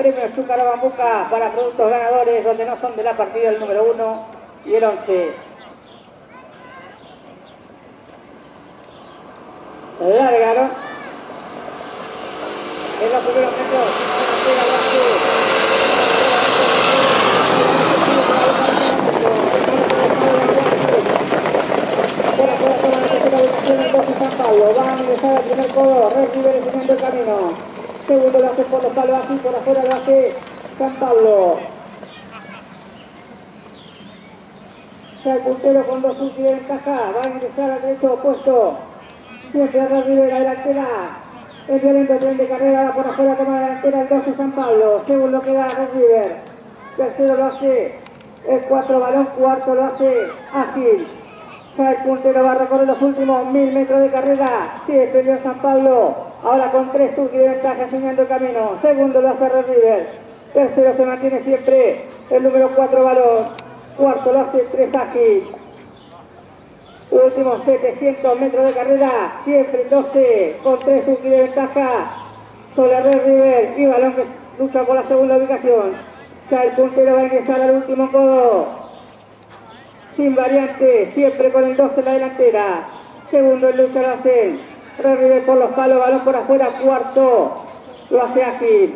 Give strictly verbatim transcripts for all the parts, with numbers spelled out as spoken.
premios Zúcar Bambuca para productos ganadores, donde no son de la partida el número uno y el once. Largaron. En los primeros metros. Fuera, fuera, fuera, la tercera ubicación, el doce San Pablo. Va a ingresar al primer codo. Red River enseñando el camino. Segundo lo hace por los palos así, por afuera lo hace San Pablo. Ya el puntero con dos últimos de ventaja. Va a ingresar al derecho opuesto. Siempre Red River, la delantera. El violento tren de carrera, va por afuera, toma la delantera el doce San Pablo. Segundo queda Red River. Tercero lo hace el cuatro Balón. Cuarto lo hace Ágil. Ya el puntero va a recorrer los últimos mil metros de carrera. Sigue perdió San Pablo. Ahora con tres Tuki de ventaja enseñando el camino. Segundo lo hace Red River. Tercero se mantiene siempre el número cuatro Balón. Cuarto lo hace tres Ágil. Últimos setecientos metros de carrera. Siempre doce con tres Tuki de ventaja sobre Red River y Balón que lucha por la segunda ubicación. Ya el puntero va a ingresar al último codo. Sin variante, siempre con el doce en la delantera. Segundo en lucha lo hace Red River por los palos, Balón por afuera. Cuarto lo hace Ágil.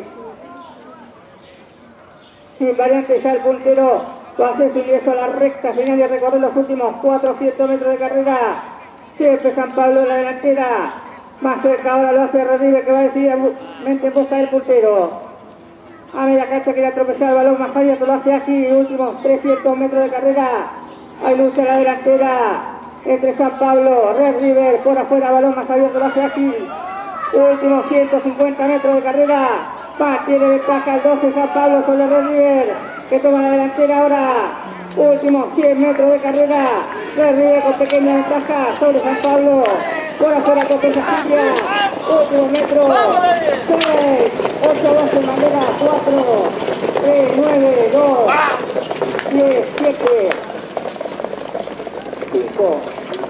Sin variante, ya el puntero lo hace su ingreso a la recta final de recorrer los últimos cuatrocientos metros de carrera. Siempre San Pablo en la delantera. Más cerca ahora lo hace Red River, que va decididamente en busca del puntero. A media cancha quiere atropellar el balón, más abierto lo hace Ágil. Últimos trescientos metros de carrera. Hay lucha en la delantera entre San Pablo, Red River, por afuera, Balón más abierto lo hace Ágil. Últimos ciento cincuenta metros de carrera. Mantiene ventaja el doce San Pablo sobre Red River, que toma la delantera ahora. Últimos cien metros de carrera. Red River con pequeña ventaja sobre San Pablo. Por afuera Copecha Silvia. Últimos metros. seis, ocho, doce en bandera. cuatro, tres, nueve, dos, diez, siete, cinco,